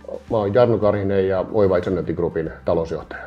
Mä oon Jarno Karhinen ja Oiva Isännöintigroupin talousjohtaja.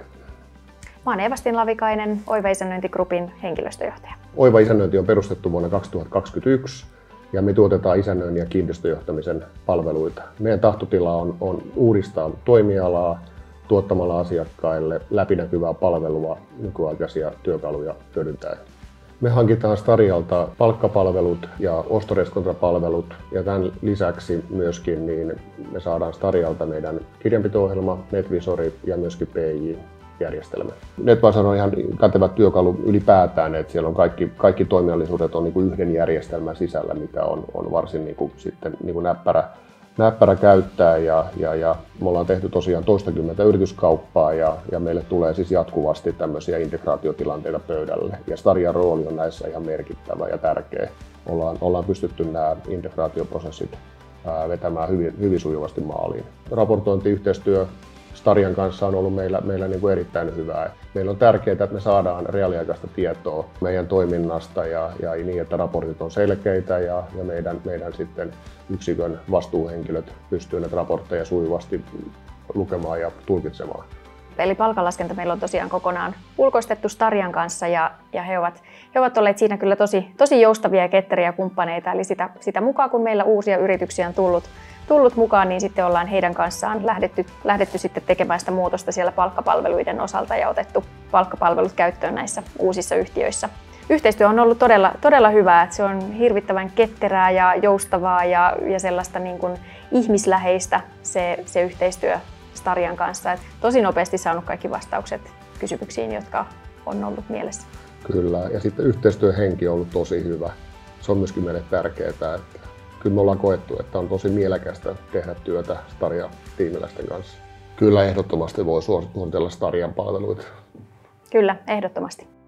Mä oon Eeva-Stin Lavikainen, Oiva Isännöintigroupin henkilöstöjohtaja. Oiva Isännöinti on perustettu vuonna 2021 ja me tuotetaan isännöinnin ja kiinteistöjohtamisen palveluita. Meidän tahtotila on uudistaa toimialaa tuottamalla asiakkaille läpinäkyvää palvelua nykyaikaisia työkaluja hyödyntäen. Me hankitaan Starialta palkkapalvelut ja ostoreskontrapalvelut ja tämän lisäksi myöskin niin me saadaan Starialta meidän kirjanpito-ohjelma, NetVisori ja myöskin PI-järjestelmä. NetVisori on ihan kätevä työkalu ylipäätään, että siellä on kaikki toiminnallisuudet on niin kuin yhden järjestelmän sisällä, mikä on varsin niin kuin sitten niin kuin näppärä käyttää ja me ollaan tehty tosiaan toistakymmentä yrityskauppaa ja meille tulee siis jatkuvasti tämmöisiä integraatiotilanteita pöydälle ja Starian rooli on näissä ihan merkittävä ja tärkeä. Ollaan pystytty nämä integraatioprosessit vetämään hyvin sujuvasti maaliin. Raportointiyhteistyö Starian kanssa on ollut meillä niin kuin erittäin hyvää. Meillä on tärkeää, että me saadaan reaaliaikaista tietoa meidän toiminnasta ja niin, että raportit on selkeitä ja meidän sitten yksikön vastuuhenkilöt pystyvät näitä raportteja sujuvasti lukemaan ja tulkitsemaan. Eli palkanlaskenta meillä on tosiaan kokonaan ulkoistettu Starian kanssa ja he ovat olleet siinä kyllä tosi joustavia ja ketteriä kumppaneita. Eli sitä mukaan kun meillä uusia yrityksiä on tullut mukaan, niin sitten ollaan heidän kanssaan lähdetty sitten tekemään sitä muutosta siellä palkkapalveluiden osalta ja otettu palkkapalvelut käyttöön näissä uusissa yhtiöissä. Yhteistyö on ollut todella hyvää, että se on hirvittävän ketterää ja joustavaa ja sellaista niin kuin ihmisläheistä se yhteistyö Starian kanssa. Et tosi nopeasti saanut kaikki vastaukset kysymyksiin, jotka on ollut mielessä. Kyllä, ja sitten yhteistyöhenki on ollut tosi hyvä. Se on myöskin meille tärkeää, että kyllä me ollaan koettu, että on tosi mielekästä tehdä työtä Staria-tiimiläisten kanssa. Kyllä ehdottomasti voi suositella Starian palveluita. Kyllä, ehdottomasti.